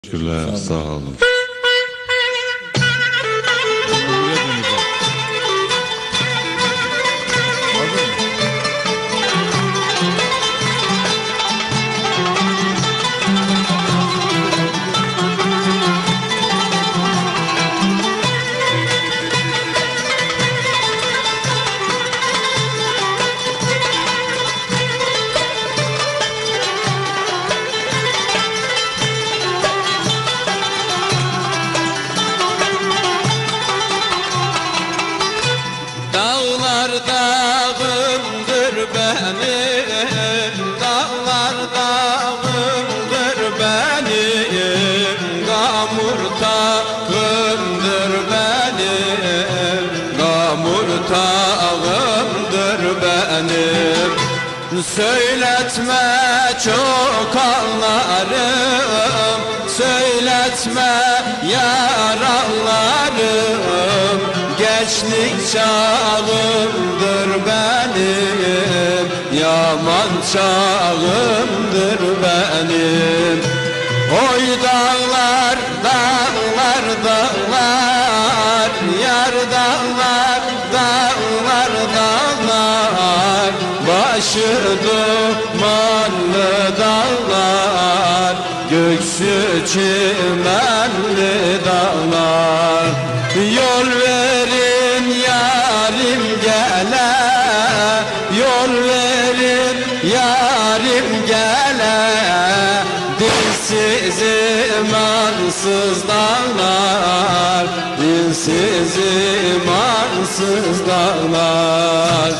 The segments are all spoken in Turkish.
Teşekkürler, sağ olun. Dağlar dağımdır benim, dağlar dağımdır benim, gamur tağımdır benim, gamur tağımdır benim. Söyletme çok anlarım, söyletme yaralarım. Gençlik çağımdır benim, yaman çağımdır benim. Oy dağlar, dağlar, dağlar, yar dağlar, dağlar, dağlar. Başı dumanlı dağlar, göksü çimenli dağlar. Yol verin yarim gele, yol verin yarim gele. Dilsiz imansız dağlar, dilsiz imansız dağlar.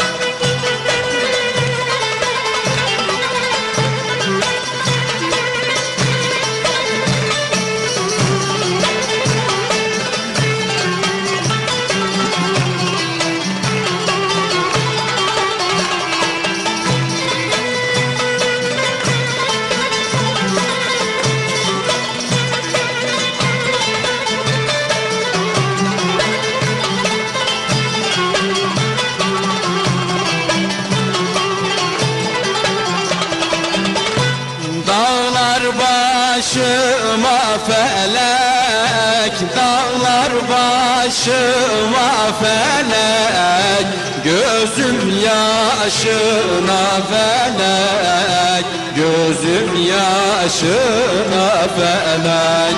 Başıma felek, dağlar başıma felek. Gözüm yaşına felek, gözüm yaşına felek.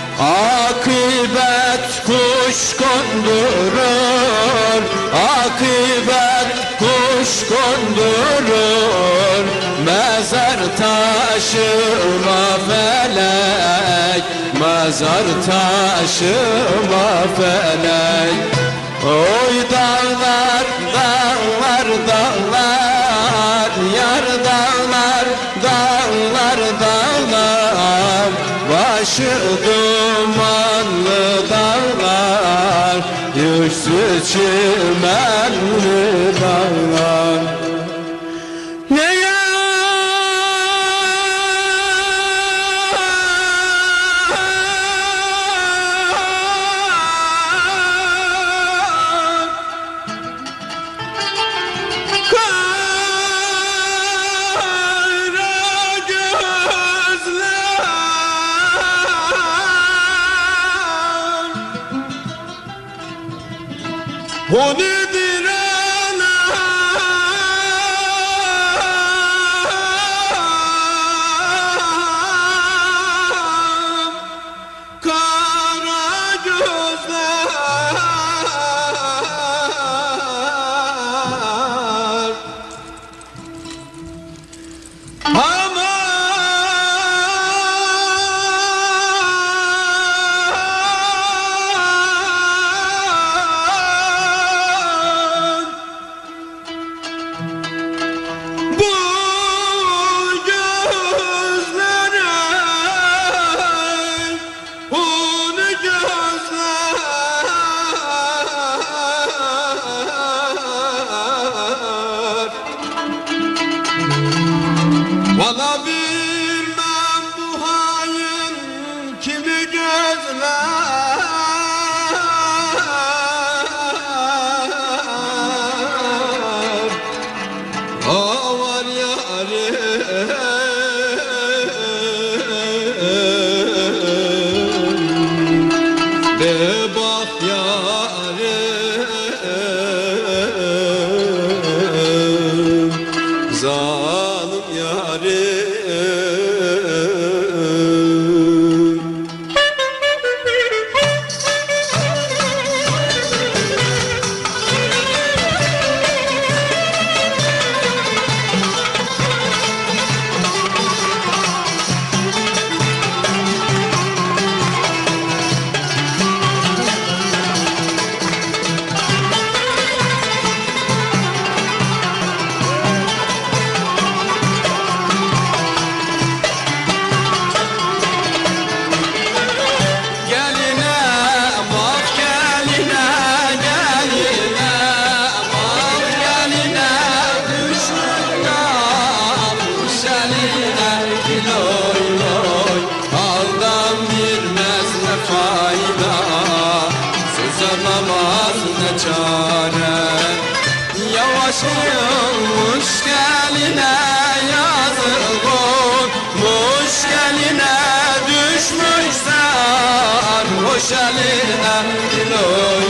Akıbet kuş kondurur, akıbet kuş kondurur. Mezar taşıma felek, mezar taşıma felek. Oy dağlar, dağlar, dağlar, yar dağlar, dağlar, dağlar. Başı dumanlı dağlar, yüksü çimenli dağlar. O nedir anam, kara gözler. olmuş geline yazık olmuş geline düşmüş sarhoş eline